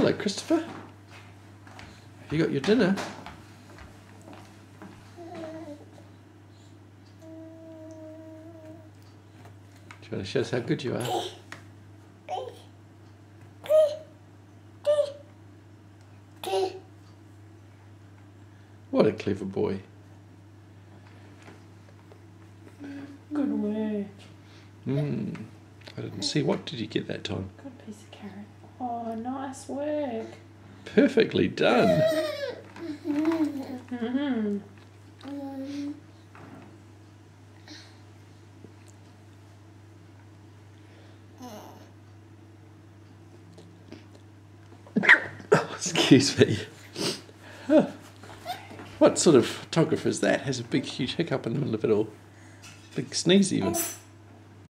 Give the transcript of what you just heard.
Hello, Christopher. Have you got your dinner? Do you want to show us how good you are? What a clever boy. Good work. I didn't see. What did you get that time? Good piece of carrot. Oh, nice work. Perfectly done. Oh, excuse me. Huh. What sort of photographer is that? Has a big, huge hiccup in the middle of it all. Big sneeze even.